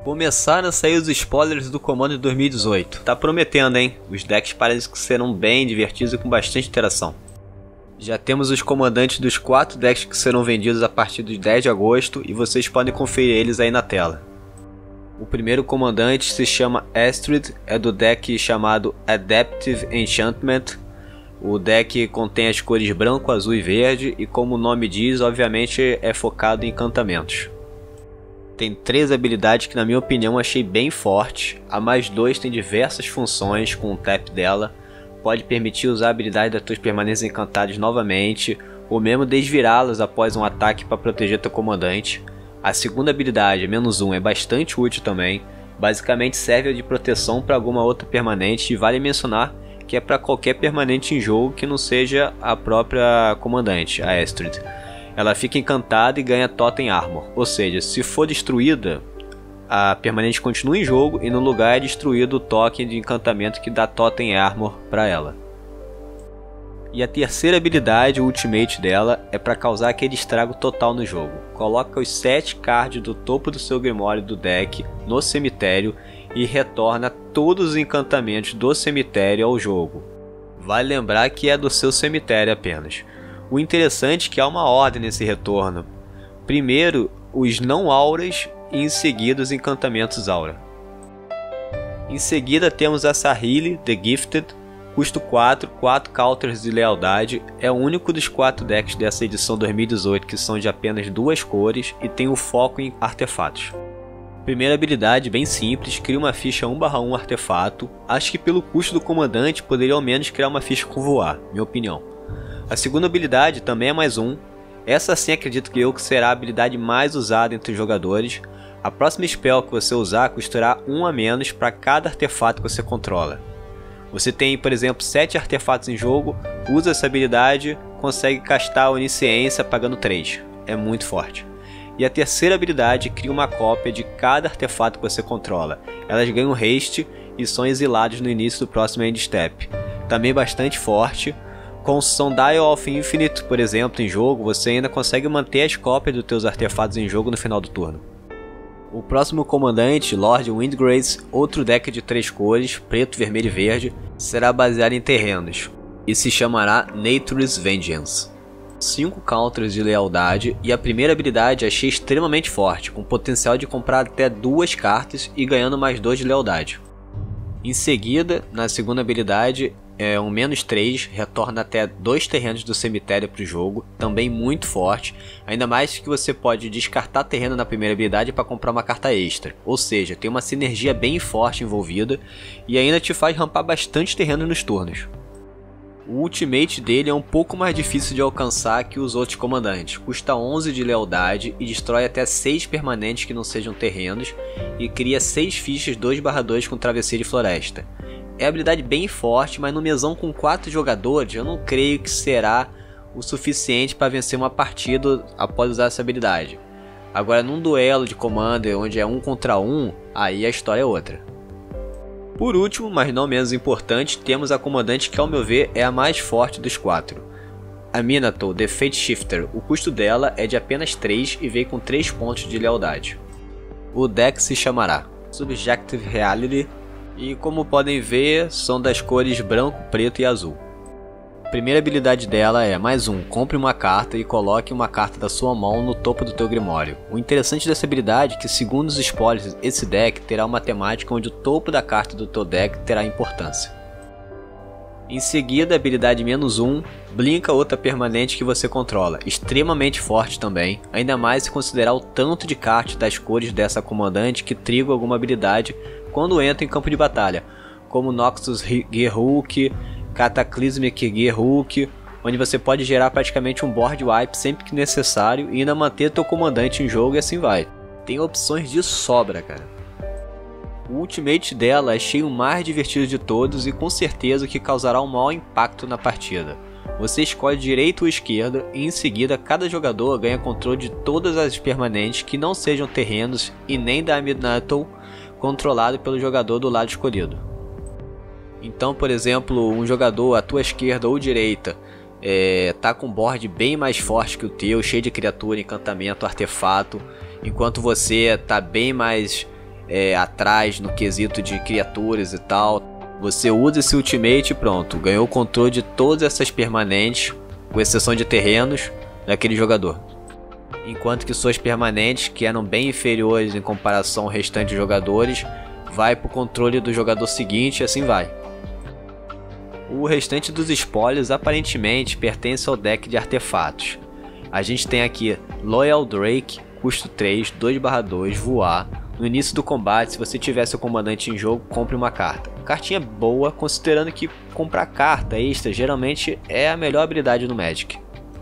Começaram a sair os spoilers do Commander 2018. Tá prometendo, hein? Os decks parecem que serão bem divertidos e com bastante interação. Já temos os comandantes dos 4 decks que serão vendidos a partir de 10 de agosto e vocês podem conferir eles aí na tela. O primeiro comandante se chama Astrid, é do deck chamado Adaptive Enchantment. O deck contém as cores branco, azul e verde e, como o nome diz, obviamente é focado em encantamentos. Tem 3 habilidades que, na minha opinião, achei bem fortes. A +2 tem diversas funções com o tap dela. Pode permitir usar a habilidade das tuas permanências encantadas novamente, ou mesmo desvirá-las após um ataque para proteger teu comandante. A segunda habilidade, -1, é bastante útil também. Basicamente serve de proteção para alguma outra permanente e vale mencionar que é para qualquer permanente em jogo que não seja a própria comandante, a Astrid. Ela fica encantada e ganha Totem Armor, ou seja, se for destruída, a permanente continua em jogo e no lugar é destruído o token de encantamento que dá Totem Armor para ela. E a terceira habilidade, o ultimate dela, é para causar aquele estrago total no jogo. Coloca os 7 cards do topo do seu Grimório do deck no cemitério e retorna todos os encantamentos do cemitério ao jogo. Vale lembrar que é do seu cemitério apenas. O interessante é que há uma ordem nesse retorno. Primeiro os não auras e em seguida os encantamentos aura. Em seguida temos a Saheeli, The Gifted, custo 4, 4 counters de lealdade, é o único dos 4 decks dessa edição 2018 que são de apenas 2 cores e tem o foco em artefatos. Primeira habilidade, bem simples, cria uma ficha 1/1 artefato. Acho que pelo custo do comandante poderia ao menos criar uma ficha com voar, minha opinião. A segunda habilidade também é +1, essa sim acredito que será a habilidade mais usada entre os jogadores. A próxima spell que você usar custará 1 a menos para cada artefato que você controla. Você tem, por exemplo, 7 artefatos em jogo, usa essa habilidade, consegue castar a Onisciência pagando 3, é muito forte. E a terceira habilidade cria uma cópia de cada artefato que você controla. Elas ganham haste e são exilados no início do próximo end step. Também bastante forte. Com Sundial of Infinite, por exemplo, em jogo, você ainda consegue manter as cópias dos teus artefatos em jogo no final do turno. O próximo comandante, Lord Windgrace, outro deck de 3 cores, preto, vermelho e verde, será baseado em terrenos e se chamará Nature's Vengeance. 5 counters de lealdade e a primeira habilidade achei extremamente forte, com potencial de comprar até 2 cartas e ganhando +2 de lealdade. Em seguida, na segunda habilidade, é um -3, retorna até 2 terrenos do cemitério para o jogo, também muito forte, ainda mais que você pode descartar terreno na primeira habilidade para comprar uma carta extra, ou seja, tem uma sinergia bem forte envolvida e ainda te faz rampar bastante terreno nos turnos. O ultimate dele é um pouco mais difícil de alcançar que os outros comandantes, custa 11 de lealdade e destrói até 6 permanentes que não sejam terrenos e cria 6 fichas 2/2 com travesseiro e floresta. É habilidade bem forte, mas no mesão com 4 jogadores eu não creio que será o suficiente para vencer uma partida após usar essa habilidade. Agora num duelo de Commander onde é 1 contra 1, aí a história é outra. Por último, mas não menos importante, temos a comandante que ao meu ver é a mais forte dos 4. A Minato, The Fate Shifter, o custo dela é de apenas 3 e veio com 3 pontos de lealdade. O deck se chamará Subjective Reality e, como podem ver, são das cores branco, preto e azul. A primeira habilidade dela é +1, compre uma carta e coloque uma carta da sua mão no topo do teu Grimório. O interessante dessa habilidade é que, segundo os spoilers, esse deck terá uma temática onde o topo da carta do teu deck terá importância. Em seguida, a habilidade -1, blinka outra permanente que você controla, extremamente forte também, ainda mais se considerar o tanto de cartas das cores dessa comandante que trigam alguma habilidade quando entra em campo de batalha, como Noxus Gearhook, Cataclysmic Gearhook, onde você pode gerar praticamente um board wipe sempre que necessário e ainda manter teu comandante em jogo e assim vai. Tem opções de sobra, cara. O ultimate dela achei o mais divertido de todos e com certeza que causará um maior impacto na partida. Você escolhe direita ou esquerda e em seguida cada jogador ganha controle de todas as permanentes que não sejam terrenos e nem da Minato controlado pelo jogador do lado escolhido. Então, por exemplo, um jogador à tua esquerda ou direita tá com um board bem mais forte que o teu, cheio de criatura, encantamento, artefato, enquanto você tá bem mais atrás no quesito de criaturas e tal. Você usa esse ultimate e pronto, ganhou o controle de todas essas permanentes, com exceção de terrenos, daquele jogador. Enquanto que suas permanentes, que eram bem inferiores em comparação ao restante de jogadores, vai para o controle do jogador seguinte e assim vai. O restante dos spoilers aparentemente pertence ao deck de artefatos. A gente tem aqui Loyal Drake, custo 3, 2/2, voar. No início do combate, se você tiver seu comandante em jogo, compre uma carta. Cartinha boa, considerando que comprar carta extra geralmente é a melhor habilidade no Magic.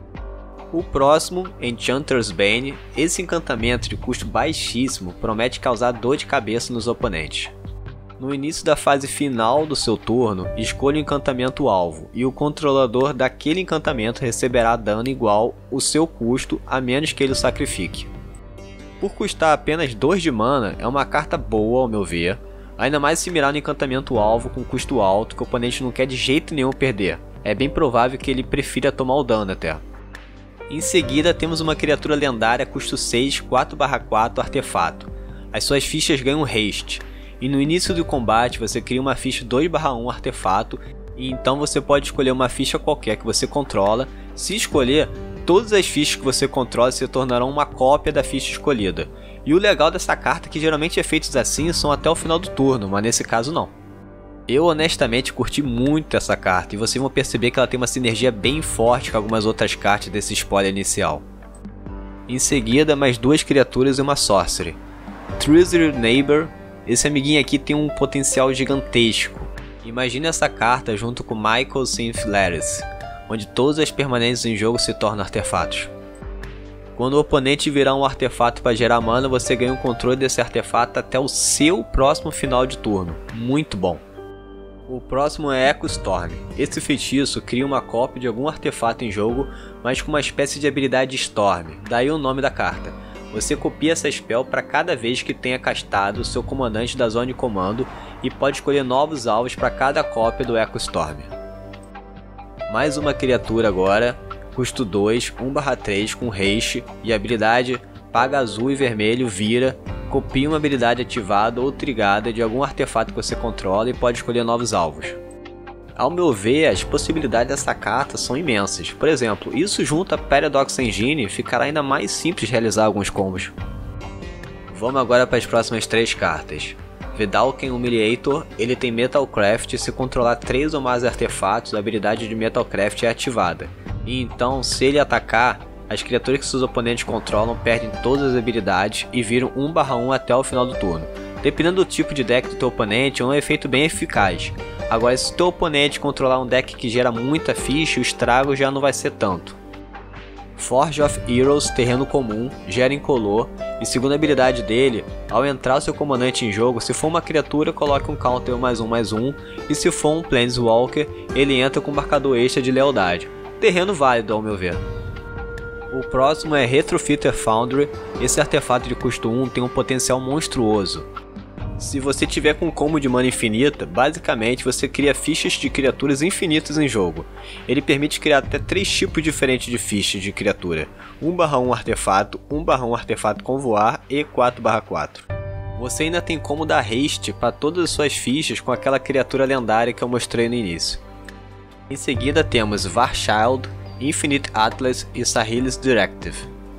O próximo, Enchanter's Bane, esse encantamento de custo baixíssimo promete causar dor de cabeça nos oponentes. No início da fase final do seu turno, escolha o encantamento alvo e o controlador daquele encantamento receberá dano igual ao seu custo, a menos que ele o sacrifique. Por custar apenas 2 de mana, é uma carta boa ao meu ver, ainda mais se mirar no encantamento alvo com custo alto que o oponente não quer de jeito nenhum perder. É bem provável que ele prefira tomar o dano até. Em seguida temos uma criatura lendária custo 6, 4/4 artefato. As suas fichas ganham haste, e no início do combate você cria uma ficha 2/1 artefato, e então você pode escolher uma ficha qualquer que você controla. Se escolher, todas as fichas que você controla se tornarão uma cópia da ficha escolhida. E o legal dessa carta é que geralmente efeitos assim são até o final do turno, mas nesse caso não. Eu honestamente curti muito essa carta e vocês vão perceber que ela tem uma sinergia bem forte com algumas outras cartas desse spoiler inicial. Em seguida, mais 2 criaturas e uma sorcery. Treasury Neighbor, esse amiguinho aqui tem um potencial gigantesco. Imagine essa carta junto com Michael Synth, onde todas as permanentes em jogo se tornam artefatos. Quando o oponente virar um artefato para gerar mana, você ganha o controle desse artefato até o seu próximo final de turno. Muito bom. O próximo é Echo Storm. Esse feitiço cria uma cópia de algum artefato em jogo, mas com uma espécie de habilidade Storm, daí o nome da carta. Você copia essa spell para cada vez que tenha castado o seu comandante da zona de comando e pode escolher novos alvos para cada cópia do Echo Storm. Mais uma criatura agora, custo 2, 1/3 com haste e habilidade paga azul e vermelho, vira, copia uma habilidade ativada ou trigada de algum artefato que você controla e pode escolher novos alvos. Ao meu ver, as possibilidades dessa carta são imensas. Por exemplo, isso junto a Paradox Engine ficará ainda mais simples de realizar alguns combos. Vamos agora para as próximas 3 cartas. Vedalken Humiliator, ele tem Metalcraft e se controlar 3 ou mais artefatos, a habilidade de Metalcraft é ativada. E então, se ele atacar, as criaturas que seus oponentes controlam perdem todas as habilidades e viram 1/1 até o final do turno. Dependendo do tipo de deck do teu oponente, é um efeito bem eficaz. Agora, se o teu oponente controlar um deck que gera muita ficha, o estrago já não vai ser tanto. Forge of Heroes, terreno comum, gera incolor, e segundo a habilidade dele, ao entrar o seu comandante em jogo, se for uma criatura, coloque um counter +1/+1, e se for um Planeswalker, ele entra com marcador extra de lealdade. Terreno válido ao meu ver. O próximo é Retrofitter Foundry, esse artefato de custo 1 tem um potencial monstruoso. Se você tiver com um combo de mana infinita, basicamente você cria fichas de criaturas infinitas em jogo. Ele permite criar até 3 tipos diferentes de fichas de criatura: 1/1 artefato, 1/1 artefato com voar e 4/4. Você ainda tem como dar haste para todas as suas fichas com aquela criatura lendária que eu mostrei no início. Em seguida temos Varchild, Infinite Atlas e Saheeli's Directive.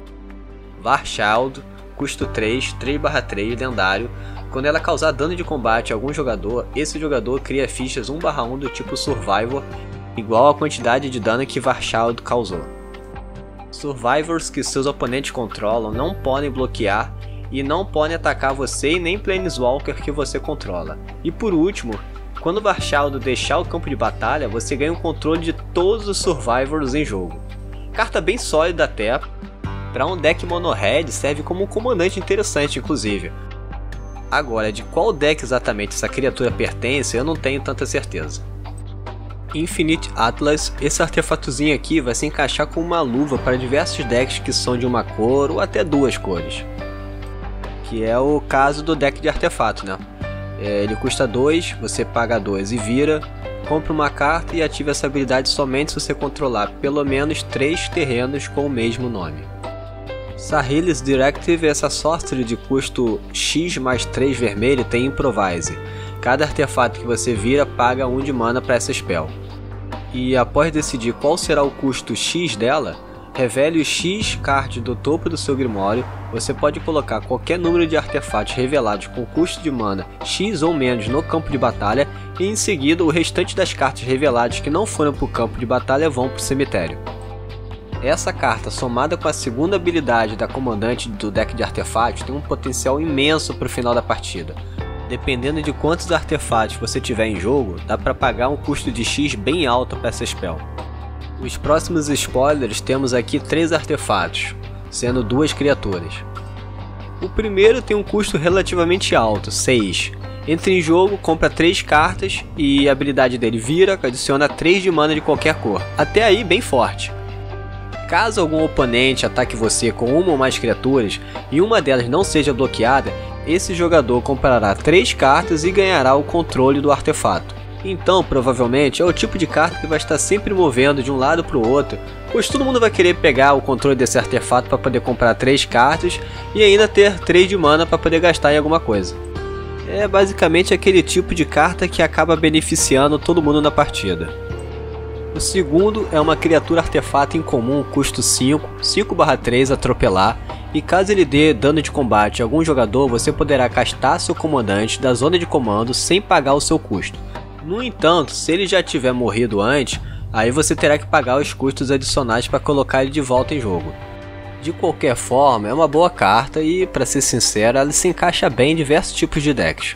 Varchild, custo 3, 3/3, lendário. Quando ela causar dano de combate a algum jogador, esse jogador cria fichas 1/1 do tipo Survivor, igual à quantidade de dano que Varchild causou. Survivors que seus oponentes controlam não podem bloquear e não podem atacar você e nem Planeswalker que você controla. E por último, quando Varchild deixar o campo de batalha, você ganha o controle de todos os Survivors em jogo. Carta bem sólida até, para um deck mono-red serve como um comandante interessante inclusive. Agora, de qual deck exatamente essa criatura pertence, eu não tenho tanta certeza. Infinite Atlas, esse artefatozinho aqui vai se encaixar com uma luva para diversos decks que são de uma cor ou até 2 cores. Que é o caso do deck de artefato, né? Ele custa 2, você paga 2 e vira, compra uma carta e ativa essa habilidade somente se você controlar pelo menos 3 terrenos com o mesmo nome. Saheeli's Directive, essa sorcery de custo X mais 3 vermelho tem Improvise. Cada artefato que você vira paga 1 de mana para essa spell. E após decidir qual será o custo X dela, revele o X card do topo do seu Grimório. Você pode colocar qualquer número de artefatos revelados com custo de mana X ou menos no campo de batalha, e em seguida o restante das cartas reveladas que não foram para o campo de batalha vão para o cemitério. Essa carta, somada com a segunda habilidade da comandante do deck de artefatos, tem um potencial imenso para o final da partida. Dependendo de quantos artefatos você tiver em jogo, dá para pagar um custo de X bem alto para essa spell. Os próximos spoilers temos aqui 3 artefatos, sendo 2 criaturas. O primeiro tem um custo relativamente alto, 6. Entra em jogo, compra 3 cartas e a habilidade dele vira, que adiciona 3 de mana de qualquer cor. Até aí bem forte. Caso algum oponente ataque você com uma ou mais criaturas e uma delas não seja bloqueada, esse jogador comprará 3 cartas e ganhará o controle do artefato. Então, provavelmente, é o tipo de carta que vai estar sempre movendo de um lado para o outro, pois todo mundo vai querer pegar o controle desse artefato para poder comprar 3 cartas e ainda ter 3 de mana para poder gastar em alguma coisa. É basicamente aquele tipo de carta que acaba beneficiando todo mundo na partida. O segundo é uma criatura artefato incomum, custo 5, 5/3 atropelar, e caso ele dê dano de combate a algum jogador, você poderá castar seu comandante da zona de comando sem pagar o seu custo. No entanto, se ele já tiver morrido antes, aí você terá que pagar os custos adicionais para colocar ele de volta em jogo. De qualquer forma, é uma boa carta e, para ser sincero, ela se encaixa bem em diversos tipos de decks.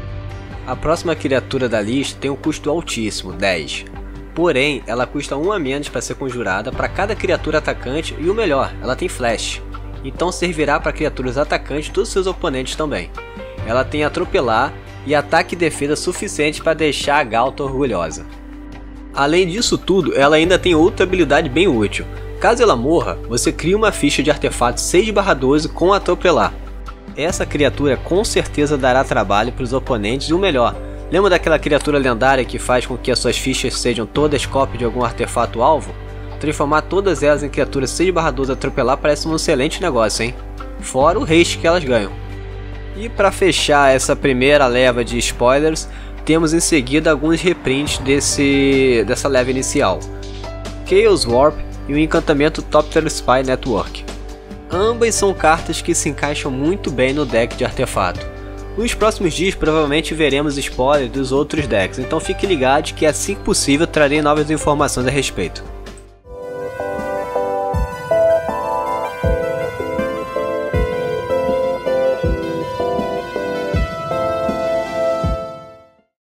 A próxima criatura da lista tem um custo altíssimo, 10. Porém, ela custa 1 a menos para ser conjurada para cada criatura atacante e o melhor, ela tem flash. Então servirá para criaturas atacantes dos seus oponentes também. Ela tem atropelar e ataque e defesa suficiente para deixar a Galta orgulhosa. Além disso tudo, ela ainda tem outra habilidade bem útil. Caso ela morra, você cria uma ficha de artefato 6/12 com atropelar. Essa criatura com certeza dará trabalho para os oponentes e o melhor, lembra daquela criatura lendária que faz com que as suas fichas sejam todas cópia de algum artefato alvo? Transformar todas elas em criaturas 6/12 atropelar parece um excelente negócio, hein? Fora o haste que elas ganham. E para fechar essa primeira leva de spoilers, temos em seguida alguns reprints dessa leva inicial. Chaos Warp e o encantamento Topter Spy Network. Ambas são cartas que se encaixam muito bem no deck de artefato. Nos próximos dias provavelmente veremos spoilers dos outros decks, então fique ligado que assim que possível trarei novas informações a respeito.